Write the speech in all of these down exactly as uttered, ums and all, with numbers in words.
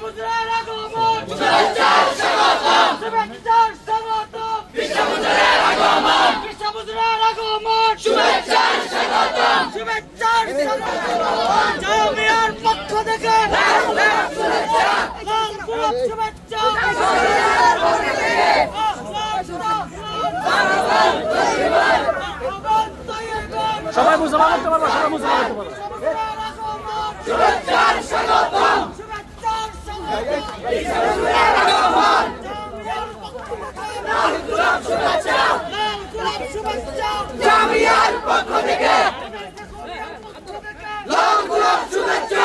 বিশ্বমুদ্রার আগমন শুভেচ্ছার স্বাগতম শুভেচ্ছার স্বাগতম বিশ্বমুদ্রার আগমন বিশ্বমুদ্রার আগমন শুভেচ্ছার স্বাগতম শুভেচ্ছার স্বাগতম জামিয়ার পক্ষ থেকে লাল লাল শুভেচ্ছা লাল গোলাপ শুভেচ্ছা বিশ্বমুদ্রার পক্ষ থেকে সবাই মুসলমান করতে পারবো সবাই মুসলমান করতে পারবো শুভেচ্ছার স্বাগতম শুভেচ্ছার স্বাগতম বিশ্বমুদ্রার আগমন লাল গোলাপ শুভেচ্ছা লাল গোলাপ শুভেচ্ছা জামিয়ার পক্ষ থেকে লাল গোলাপ শুভেচ্ছা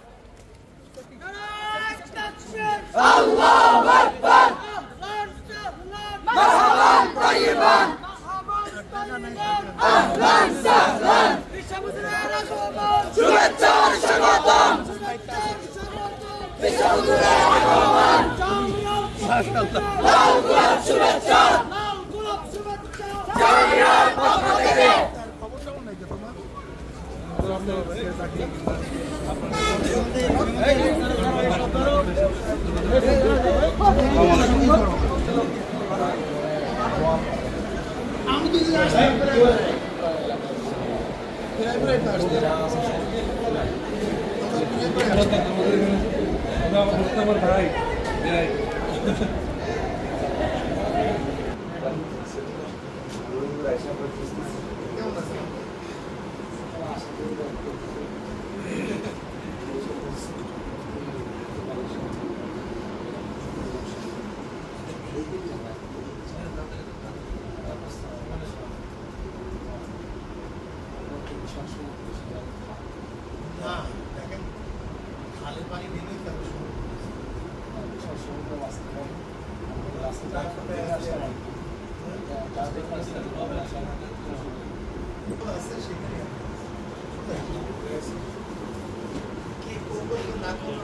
আল্লাহু আকবার মারহাবান তাইয়িবান আহলান সাহলান বিশ্বমুদ্রার আগমন শুভেচ্ছার স্বাগতম বিশ্বমুদ্রার আগমন মাশাআল্লাহ লাল গোলাপ শুভেচ্ছা লাল গোলাপ শুভেচ্ছা জামিয়ার পক্ষ থেকে আমার ভাই না দেখেন খালি পানি দিলেই তবে সেখানে কি করবো না করবো